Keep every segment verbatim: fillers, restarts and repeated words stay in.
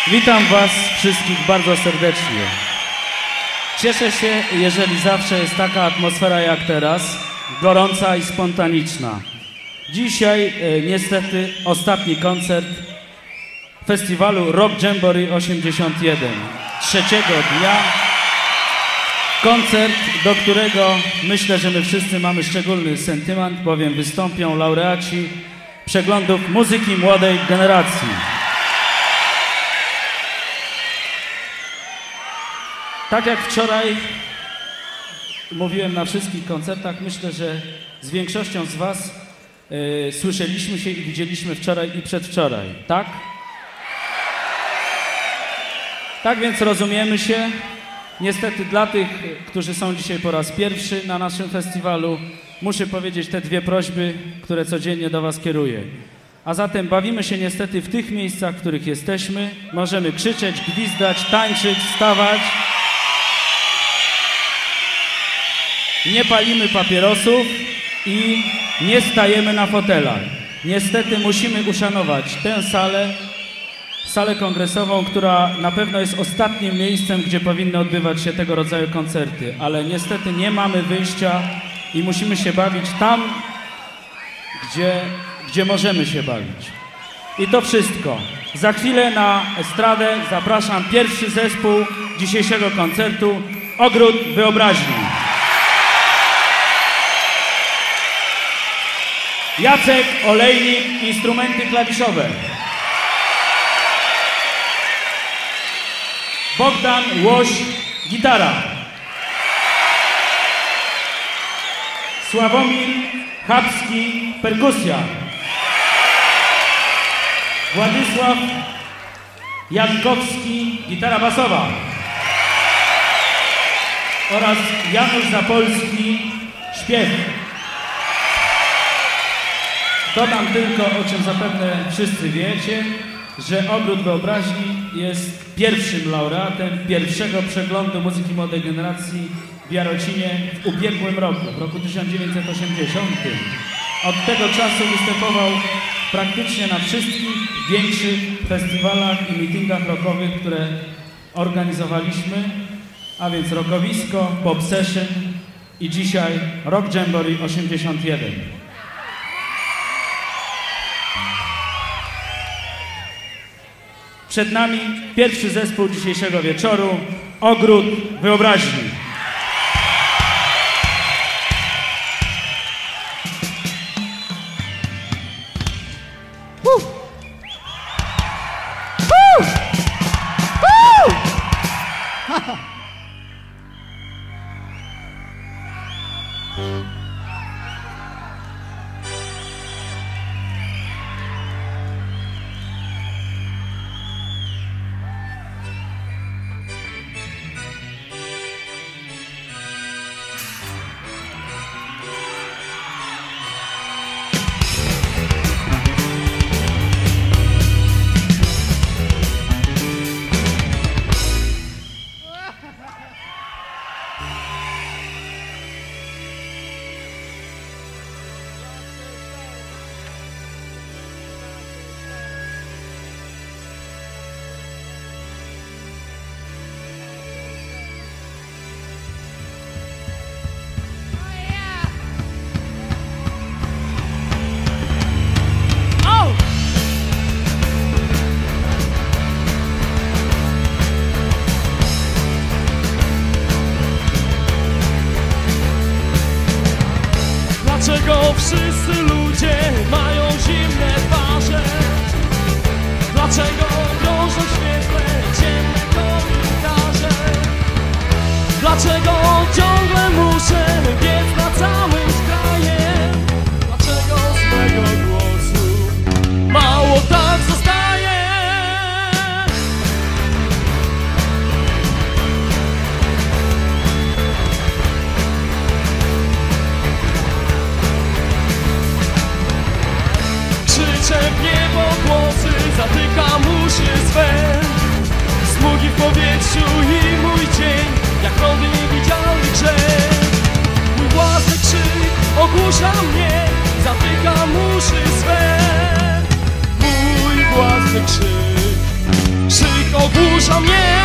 Witam Was wszystkich bardzo serdecznie. Cieszę się, jeżeli zawsze jest taka atmosfera jak teraz, gorąca i spontaniczna. Dzisiaj e, niestety ostatni koncert festiwalu Rock Jamboree osiemdziesiąt jeden. Trzeciego dnia. Koncert, do którego myślę, że my wszyscy mamy szczególny sentyment, bowiem wystąpią laureaci przeglądów muzyki młodej generacji. Tak jak wczoraj mówiłem na wszystkich koncertach, myślę, że z większością z Was yy, słyszeliśmy się i widzieliśmy wczoraj i przedwczoraj, tak? Tak więc rozumiemy się. Niestety dla tych, którzy są dzisiaj po raz pierwszy na naszym festiwalu, muszę powiedzieć te dwie prośby, które codziennie do Was kieruję. A zatem bawimy się niestety w tych miejscach, w których jesteśmy. Możemy krzyczeć, gwizdać, tańczyć, stawać. Nie palimy papierosów i nie stajemy na fotelach. Niestety musimy uszanować tę salę, salę kongresową, która na pewno jest ostatnim miejscem, gdzie powinny odbywać się tego rodzaju koncerty. Ale niestety nie mamy wyjścia i musimy się bawić tam, gdzie, gdzie możemy się bawić. I to wszystko. Za chwilę na estradę zapraszam pierwszy zespół dzisiejszego koncertu, Ogród Wyobraźni. Jacek Olejnik, instrumenty klawiszowe. Bogdan Łoś, gitara. Sławomir Chabski, perkusja. Władysław Jankowski, gitara basowa. Oraz Janusz Zapolski, śpiew. Dodam tylko, o czym zapewne wszyscy wiecie, że Ogród Wyobraźni jest pierwszym laureatem pierwszego przeglądu muzyki młodej generacji w Jarocinie w ubiegłym roku, w roku tysiąc dziewięćset osiemdziesiątym. Od tego czasu występował praktycznie na wszystkich większych festiwalach i meetingach rockowych, które organizowaliśmy, a więc Rockowisko, Pop Session i dzisiaj Rock Jamboree osiemdziesiąt jeden. Przed nami pierwszy zespół dzisiejszego wieczoru, Ogród Wyobraźni. Uh! Uh! Uh! Dlaczego wszyscy ludzie mają zimne twarze? Dlaczego krążą w świetle ciemne korytarze? Dlaczego ciągle muszę biec na całym krajem? Dlaczego z mego głosu mało tak zostaje? Krzyczę w niebo głosy, zatykam uszy swe. Smugi w powietrzu i mój cień, jak rody widzialny grzech. Mój własny krzyk ogłusza mnie, zatykam uszy swe. Mój własny krzyk, krzyk krzyk ogłusza mnie.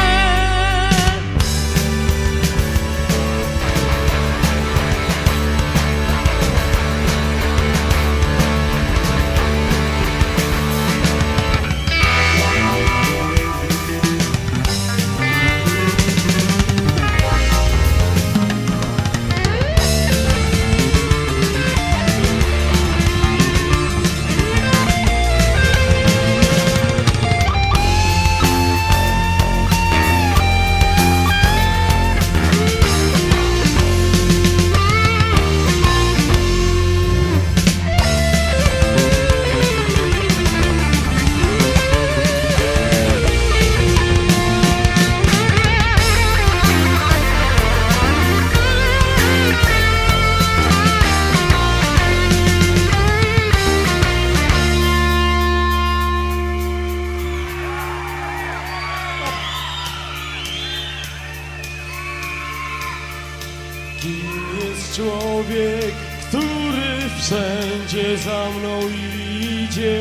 Kim jest człowiek, który wszędzie za mną idzie?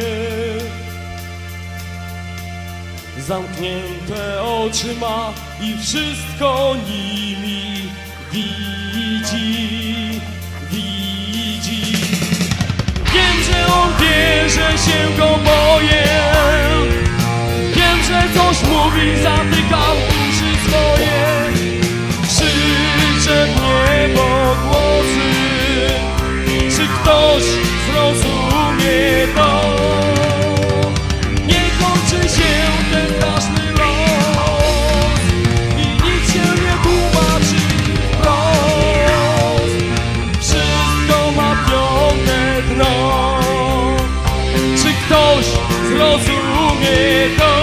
Zamknięte oczy ma i wszystko nimi widzi, widzi. Wiem, że on wie, że się go boję. Wiem, że coś mówi, zatyka uszy swoje. Krzyczę w niebo głosy, czy ktoś zrozumie to? Nie kończy się ten straszny los i nic się nie tłumaczy wprost. Wszystko ma piąte dno. Czy ktoś zrozumie to?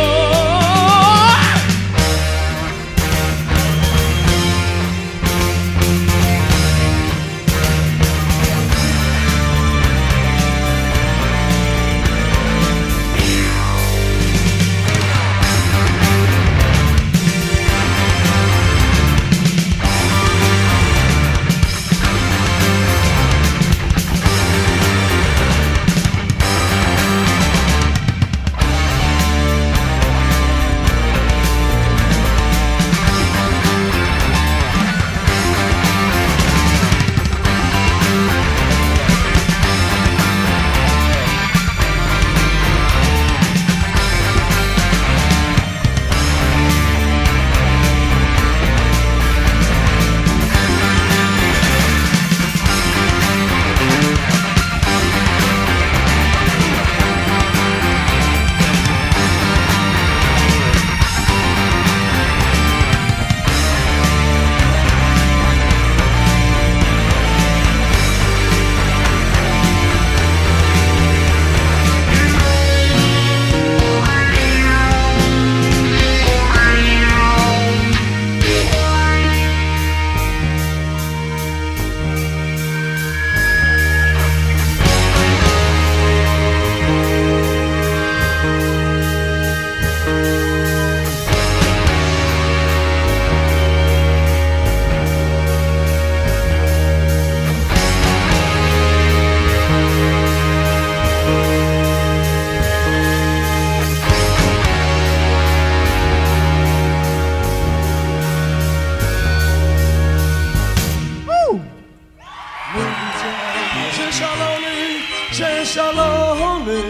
Szalony,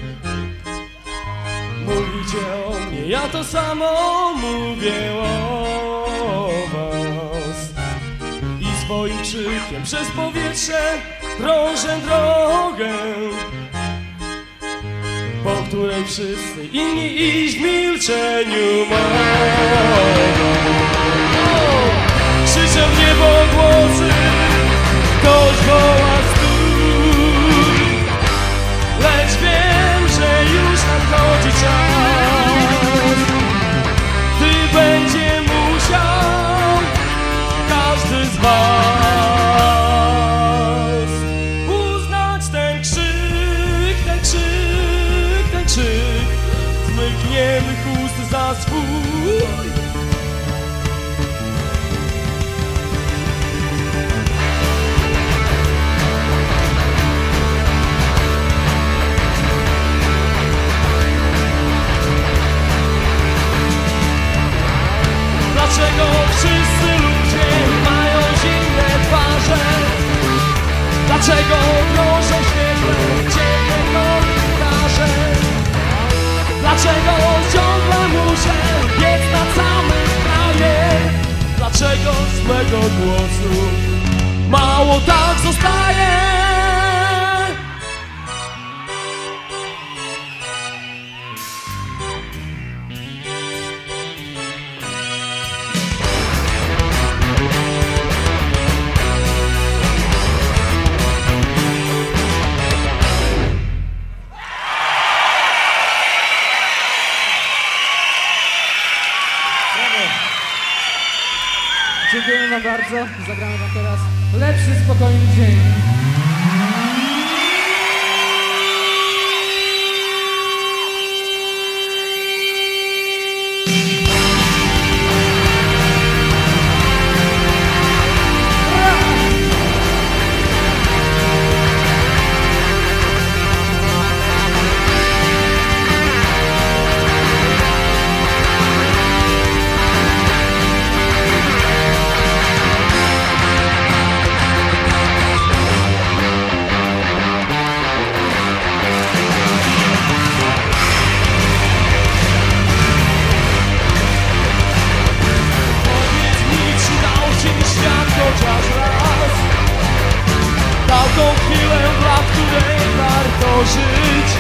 mówicie o mnie, ja to samo mówię o was. I swoim krzykiem przez powietrze drążę drogę, po której wszyscy inni iść w milczeniu mogą. Krzyczę w niebo głosy, ktoś woła stój, lecz wiem, że już nadchodzi czas, gdy będzie musiał każdy z was uznać ten krzyk, ten krzyk, ten krzyk z mych niemych ust za swój. mego głosu. Mało tak zostaje. Dziękujemy wam bardzo. Zagramy wam teraz Lepszy, spokojny dzień. Dał tą chwilę, dla której warto żyć.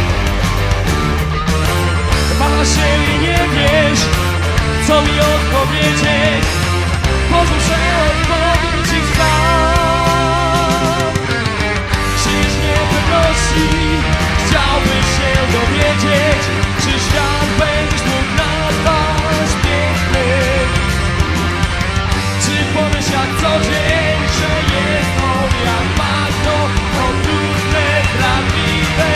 Pana się i nie wiesz, co mi odpowiedzieć. Pozwól, że odpowiem ci sam. Żyjesz w niepewności, chciałbyś się dowiedzieć, czy świat będziesz mógł nazwać piękny. Czy powiesz jak co dzień, że jest on jak bagno, okrutne, prawdziwe.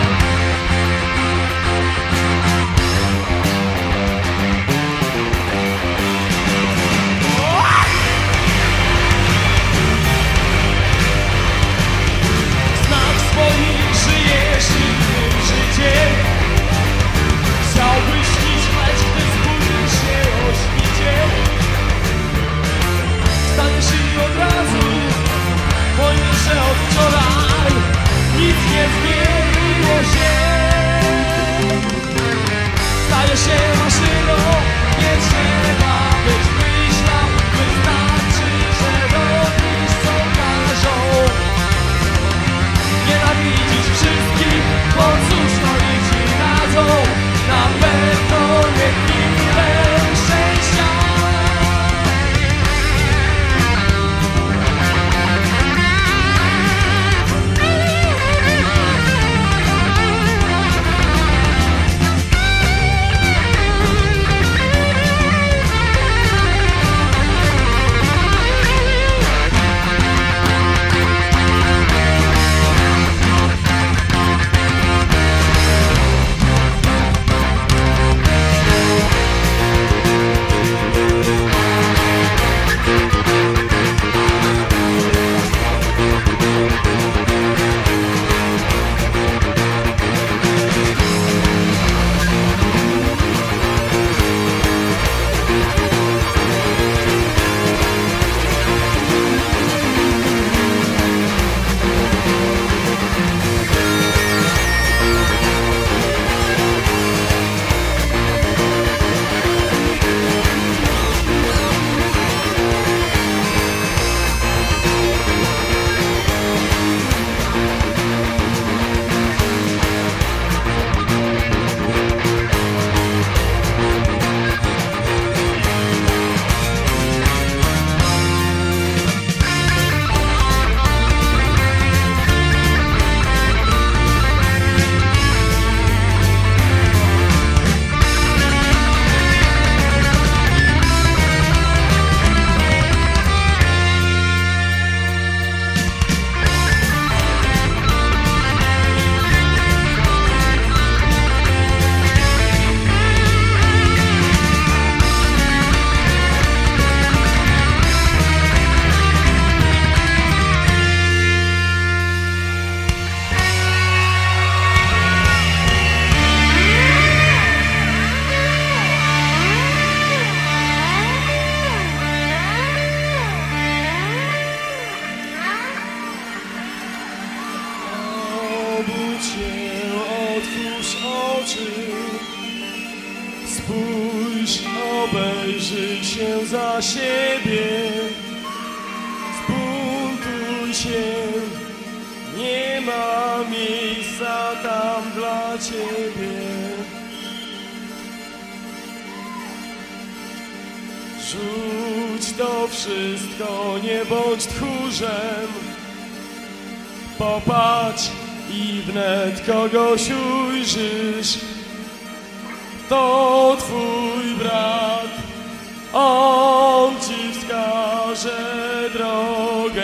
Znak swoich żyjesz innym życiem. Chciałbyś śnić, lecz gdy zbudzisz się o świcie, staniesz się od razu, pojmiesz, że od wczoraj nic nie zmieniło się. Stajesz się maszyną, nie trzeba być myślą. Wystarczy, że robisz co każą. Nienawidzisz wszystkich, bo cóż oni ci dadzą. Na pewno nie chwilę szczęścia. Obudź się, otwórz oczy, spójrz, obejrzyj się za siebie. świecie nie ma miejsca tam dla Ciebie. Rzuć to wszystko, nie bądź tchórzem. Popatrz i wnet kogoś ujrzysz. To Twój brat, on Ci wskaże drogę.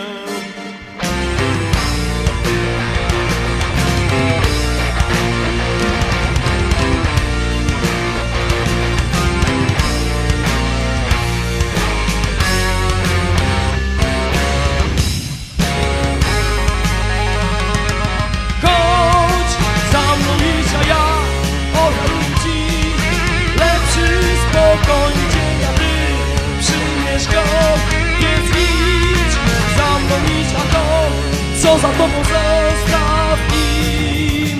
Spokojny dzień, a Ty przyjmiesz go, więc idź za mną, idź, a to, co za Tobą, zostaw im.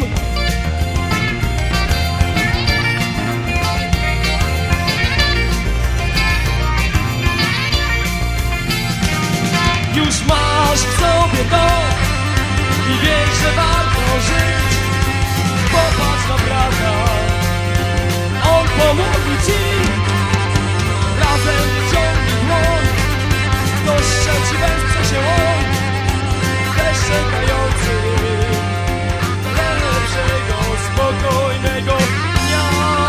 Już masz w sobie to i wiesz, że warto żyć. Popatrz na brata, on pomógł Ci. Razem wyciągnij dłoń, ktoś trzeci wesprze się on, też czekający lepszego, spokojnego dnia.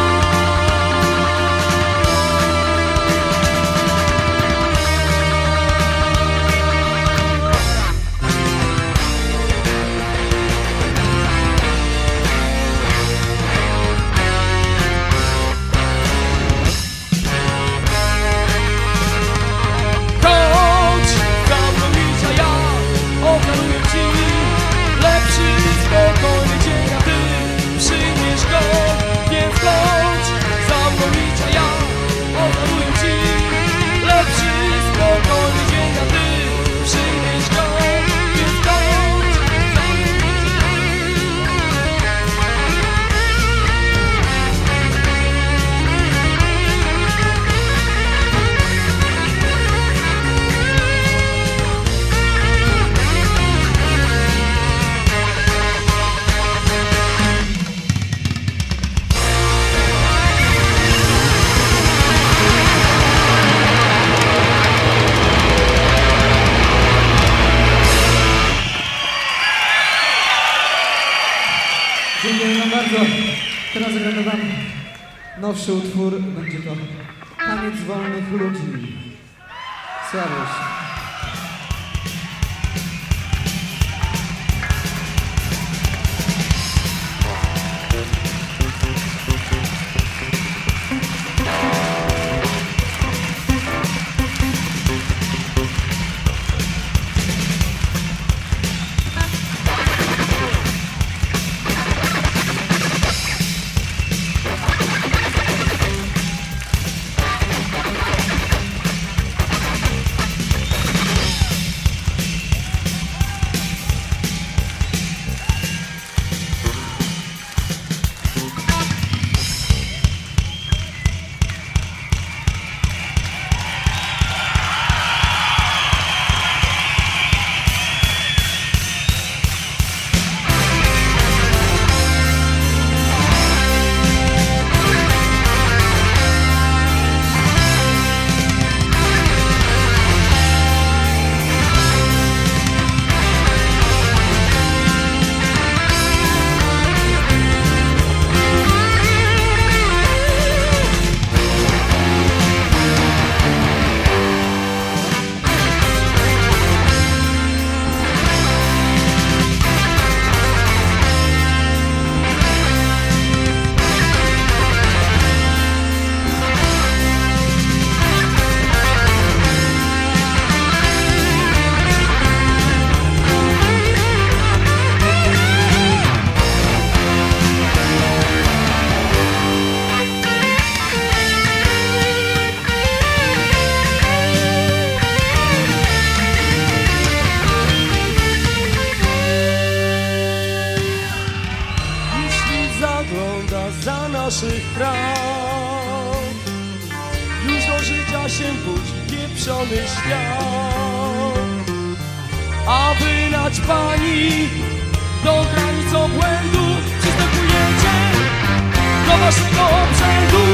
Spokojny dzień, a Ty przyjmiesz go, więc chodź za mną, idź, a ja oferuję Ci lepszy, spokojny dzień, a Ty przyjmiesz go, więc chodź za mną, Dziękuję Wam bardzo. Teraz zagramy Wam nowszy utwór. Będzie to Taniec wolnych ludzi. Sławość. naszych praw. Już do życia się budzi pieprzony świat. a wy naćpani do granic obłędu przystępujecie do waszego obrzędu.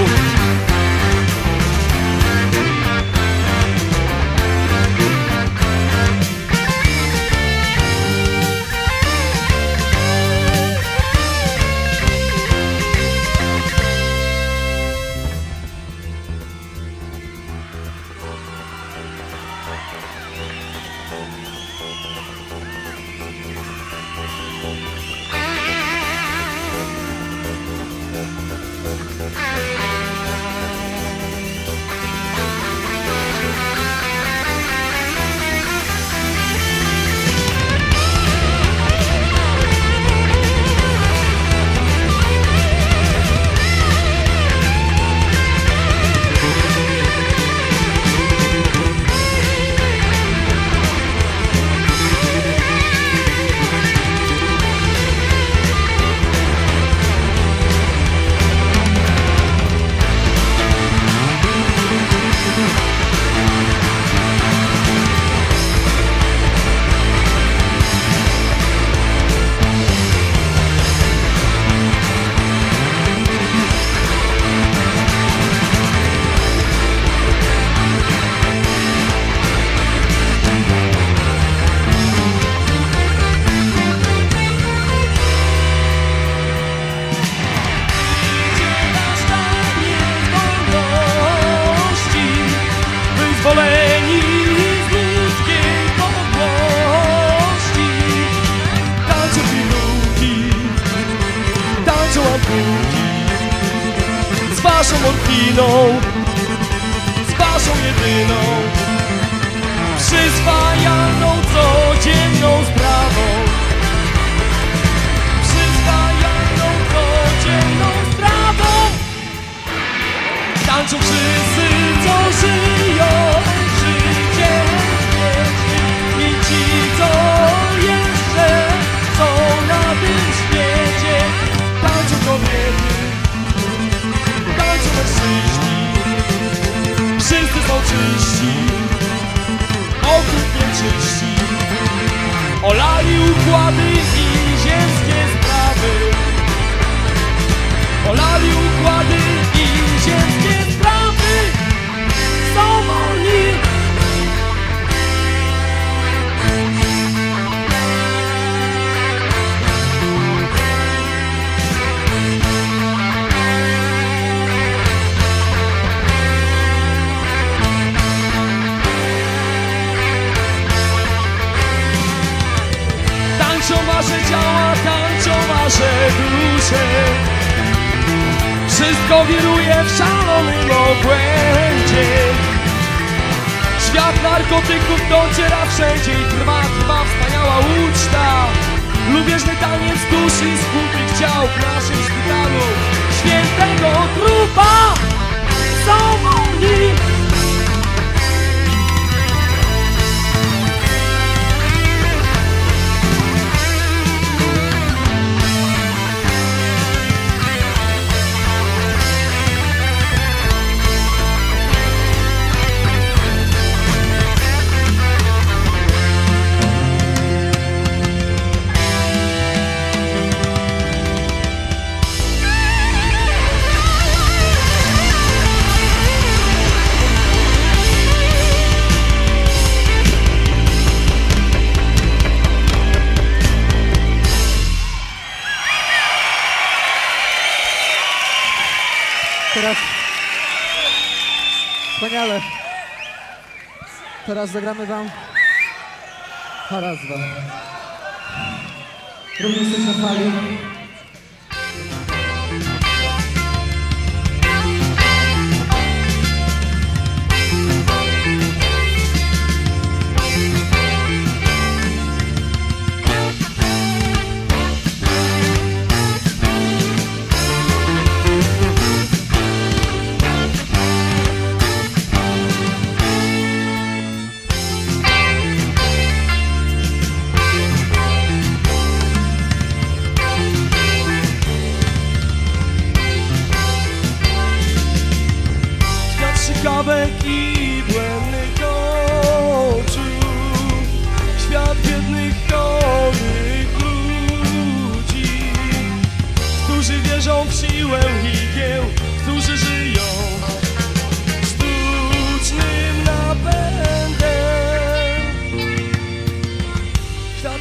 Z waszą morfiną, z waszą jedyną przyswajalną codzienną sprawą, przyswajalną codzienną sprawą. Tańczą wszyscy, co żyją życiem wiecznym i ci, co jeszcze są na tym świecie. Tańczą kobiety, tańczą mężczyźni, wszyscy są czyści, okrutnie czyści. Olali układy i ziemskie sprawy, olali układy i ziemskie sprawy. Są wolni. Tańczą wasze ciała, tańczą wasze dusze. Wszystko wiruje w szalonym obłędzie. Świat narkotyków dociera wszędzie i trwa, trwa wspaniała uczta. Lubieżny taniec duszy i skutych ciał w naszym szpitalu świętego trupa. Są wolni. Teraz wspaniale. Teraz zagramy wam Harazwa. Również coś na fali.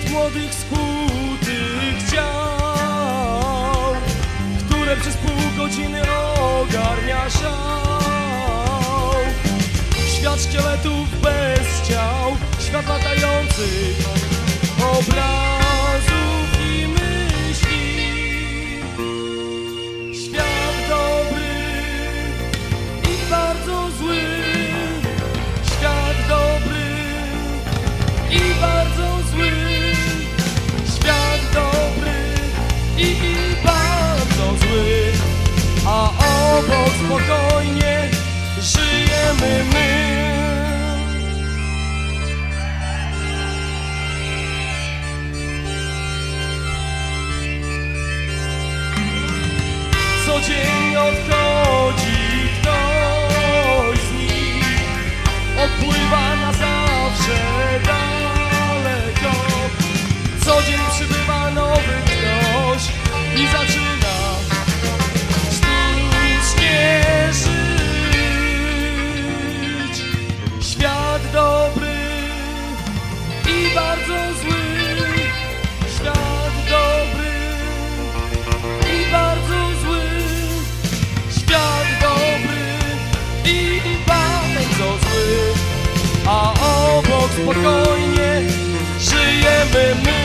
Świat młodych, skutych ciał, które przez pół godziny ogarnia szał. Świat szkieletów bez ciał, świat latających obrazów i myśli. Świat dobry i bardzo zły, świat dobry i bardzo zły, świat dobry i bardzo zły, a obok spokojnie żyjemy my. Co dzień odchodzi ktoś z nich, odpływa na zawsze daleko. Co dzień przybywa nowy ktoś i zaczyna sztucznie żyć. Świat dobry i bardzo zły, świat dobry i bardzo zły, świat dobry i bardzo zły, a obok spokojnie żyjemy my.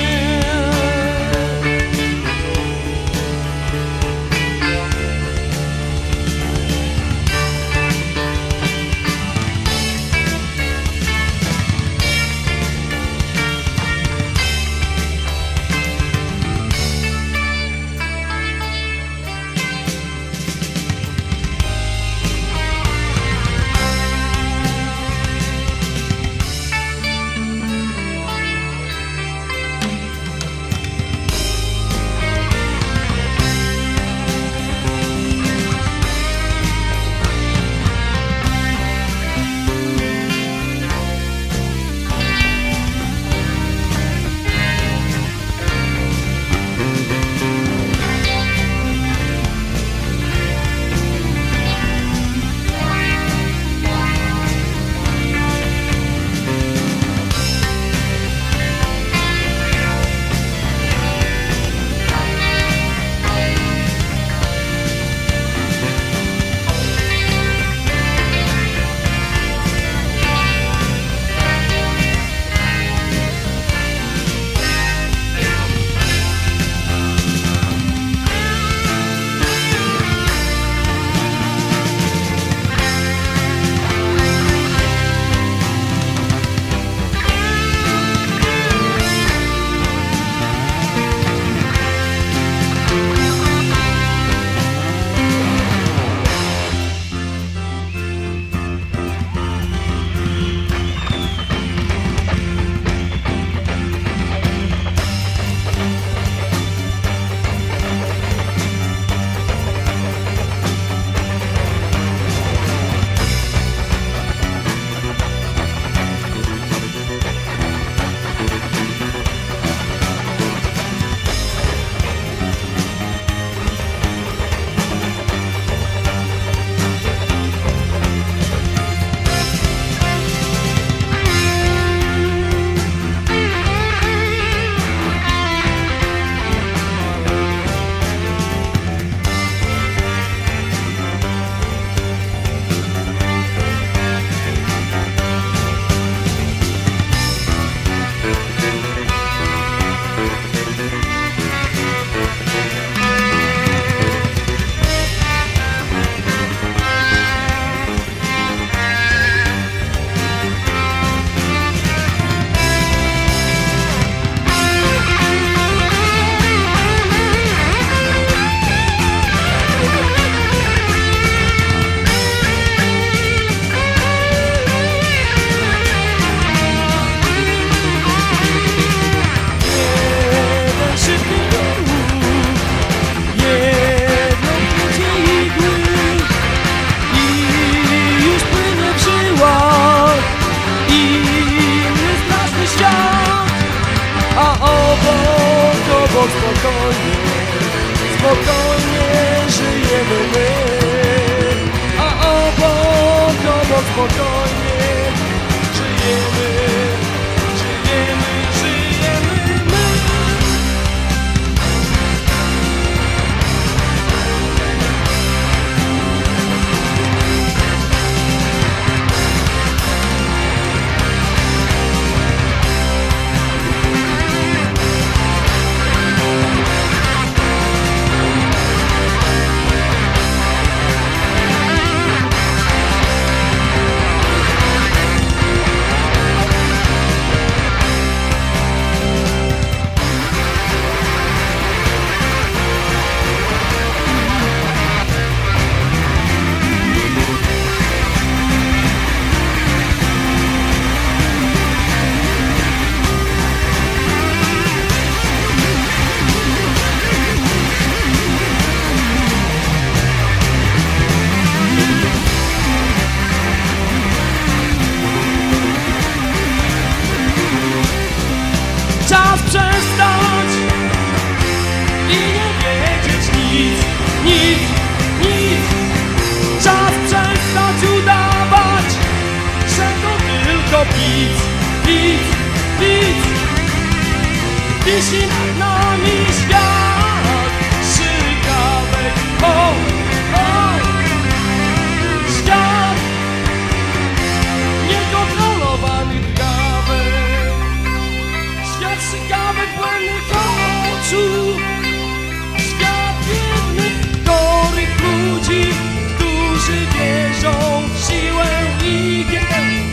spokojnie, spokojnie żyjemy my, a obok, obok spokojnie żyjemy, żyjemy, żyjemy my. przestać i nie wiedzieć nic, nic, nic. Czas przestać udawać, że to tylko pic, pic, pic. Wisi nad nami świat strzykawek, o, o. Świat niekontrolowanych gawek, świat strzykawek błędnych oczu, świat biednych, chorych ludzi, którzy wierzą w siłę igieł.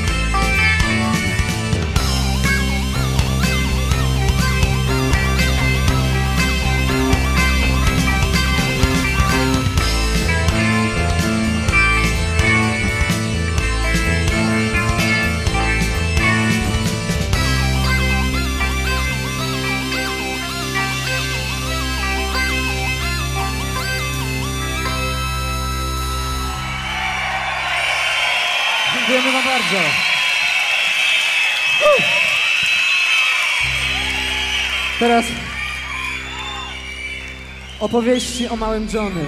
Dziękujemy wam bardzo. Teraz opowieści o małym Johnny.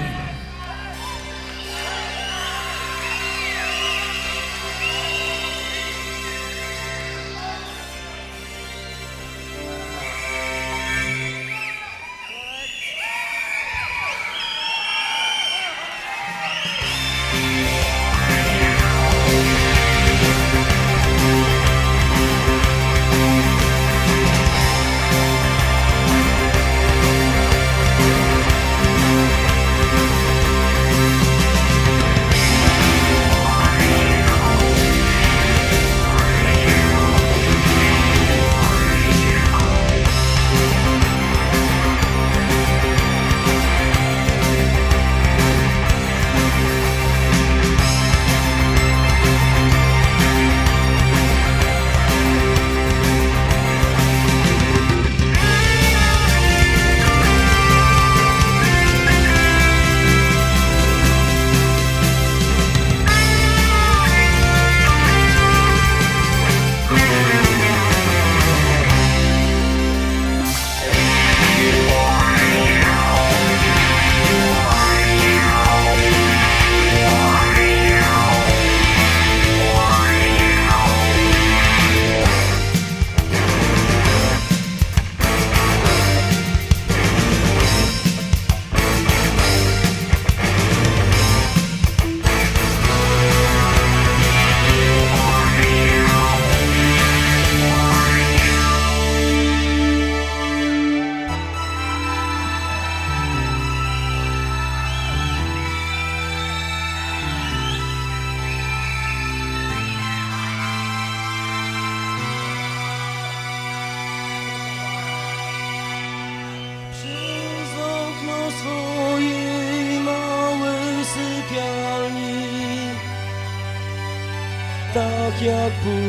Tak jak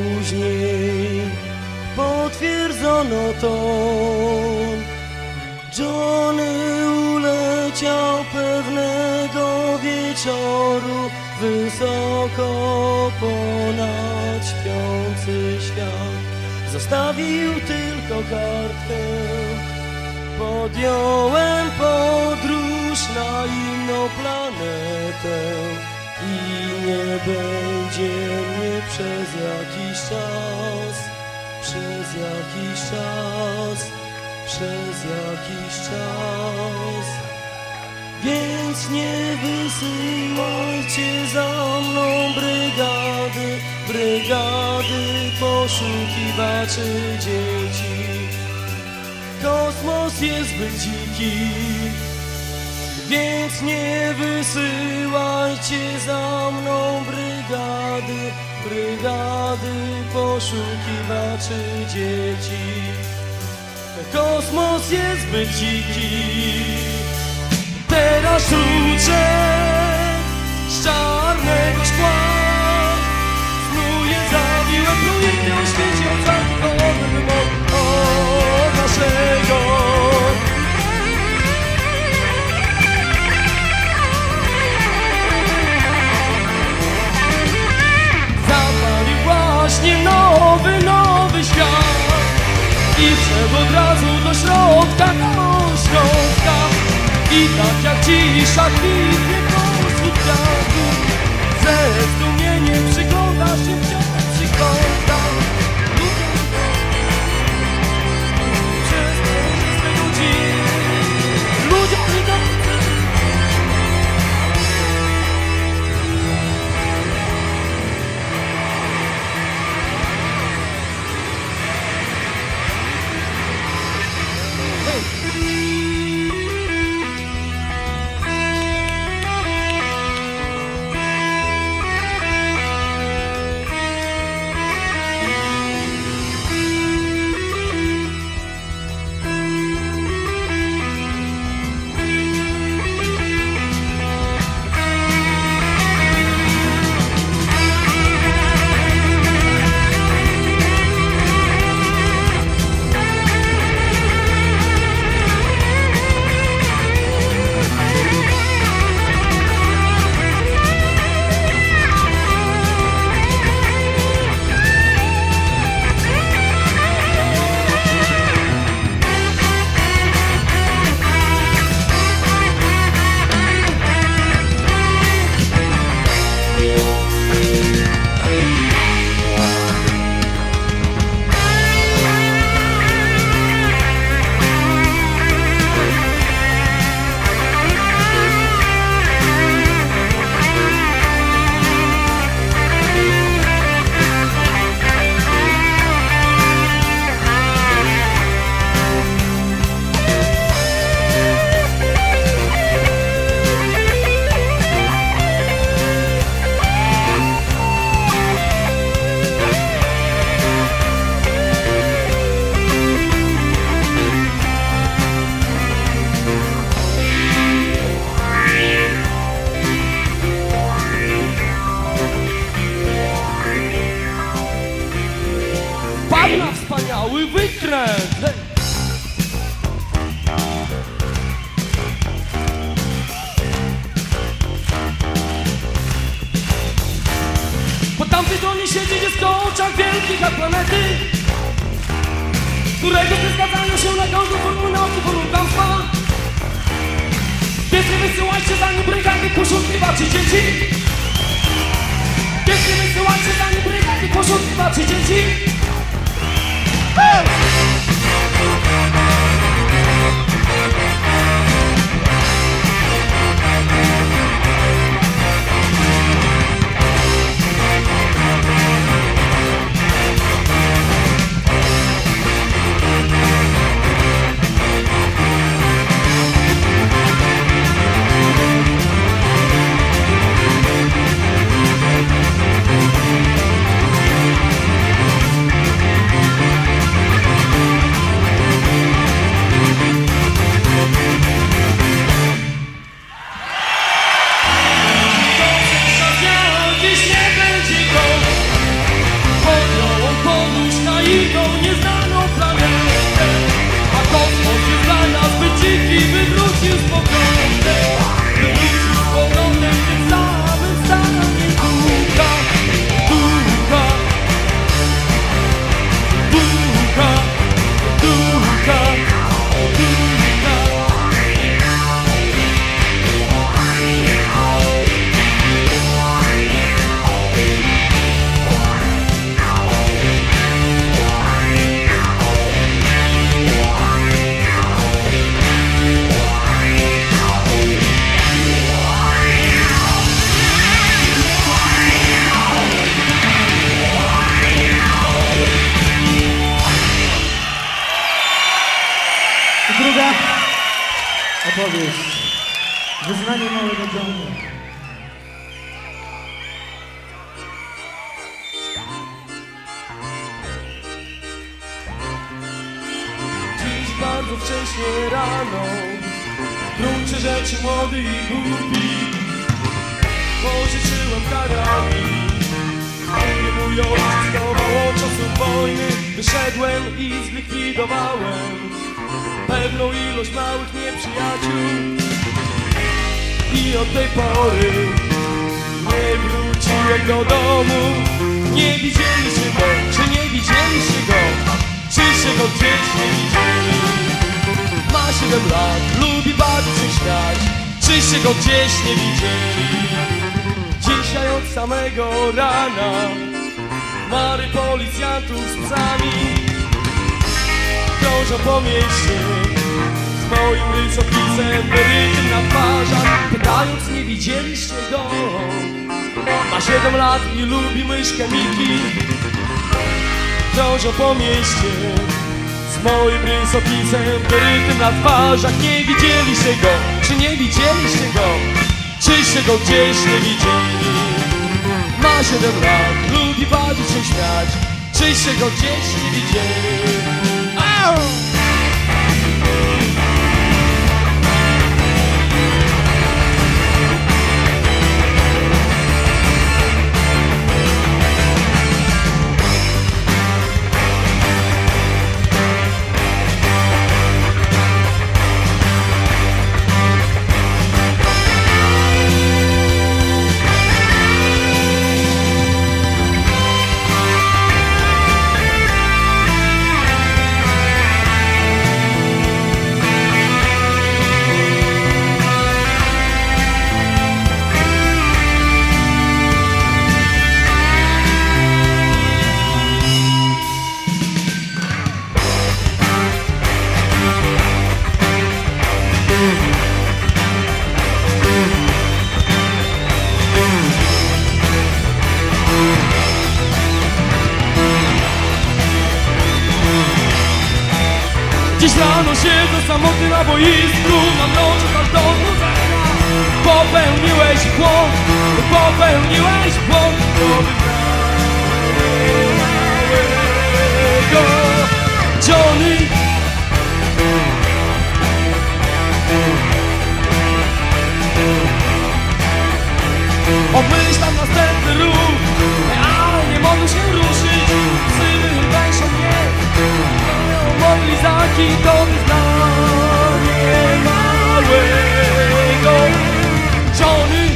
później potwierdzono to, Johnny uleciał pewnego wieczoru wysoko ponad śpiący świat. Zostawił tylko kartkę. Podjąłem podróż na inną planetę i nie będzie mnie przez jakiś czas, przez jakiś czas, przez jakiś czas. Więc nie wysyłajcie za mną brygady, brygady poszukiwaczy dzieci. Kosmos jest zbyt dziki, więc nie wysyłajcie za mną brygady, brygady poszukiwaczy dzieci. Kosmos jest zbyt dziki. Teraz rzucę z czarnego szkła, snuję zawiłe projekty o świecie otwartym wymogą od naszego. Zapalił właśnie nowy, nowy świat i wszedł od razu do cisza kwitnie pośród kwiatów. Ze zdumieniem przygląda się wciąż przygląda ludziom przez przejrzyste ludzi, ludziom idącym. Na wspaniały wykręt. Hej. Po tamtej stronie siedzi dziecko o oczach wielkich jak planety, którego te zgadzają się na każdą formę nauki, formę kłamstwa. Więc nie wysyłajcie za nim brygady poszukiwaczy dzieci. Więc nie wysyłajcie za nim brygady poszukiwaczy dzieci. Hey! Nieznaną planetę, a kosmos jest dla nas zbyt dziki, by wrócił z powrotem, by wrócił z powrotem w tym samym stanie ducha, ducha, ducha, ducha, ducha. Druga opowieść. Wyznanie małego Johna. Dziś bardzo wcześnie rano gruncie rzeczy młody i głupi pożyczyłem karabin. Nie mój ojciec dawał od czasów wojny. Wyszedłem i zlikwidowałem pewną ilość małych nieprzyjaciół i od tej pory nie wróciłem do domu. Nie widzieliście go, czy nie widzieliście go, czy się go gdzieś nie widzieli? Ma siedem lat, lubi bawić się śmiać, czyście go gdzieś nie widzieli. Dzisiaj od samego rana mary policjantów z psami krążą po mieście z moim rysopisem wyrytym na twarzach, pytając, nie widzieliście go? Ma siedem lat i lubi myszkę Miki. Krążą po mieście z moim rysopisem wyrytym na twarzach. Nie widzieliście go, czy nie widzieliście go? Czyście go gdzieś nie widzieli? Ma siedem lat, lubi bawić się, śmiać. Czyście go gdzieś nie widzieli? Au! Dziś rano siedzę samotny na boisku, na mrocze kartonu zera. Popełniłeś błąd, popełniłeś błąd. Johnny, obmyślam następny ruch, ale nie mogę się ruszyć. Psy węszą mnie, moje lizaki to wyznanie małego Johnny.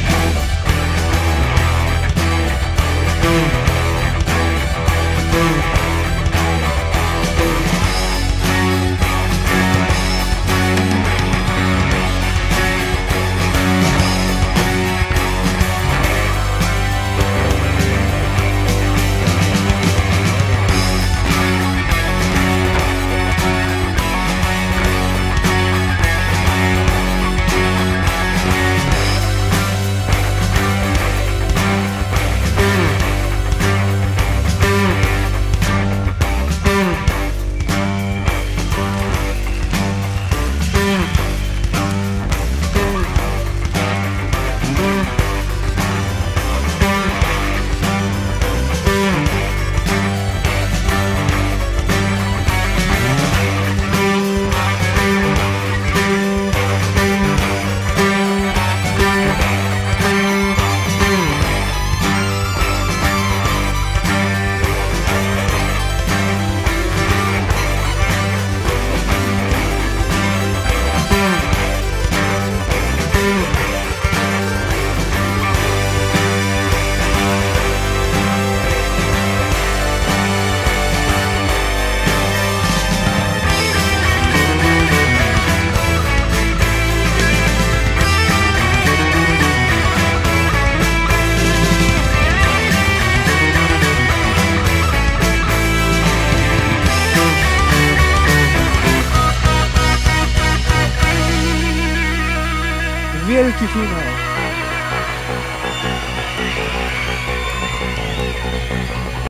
Wielki finał.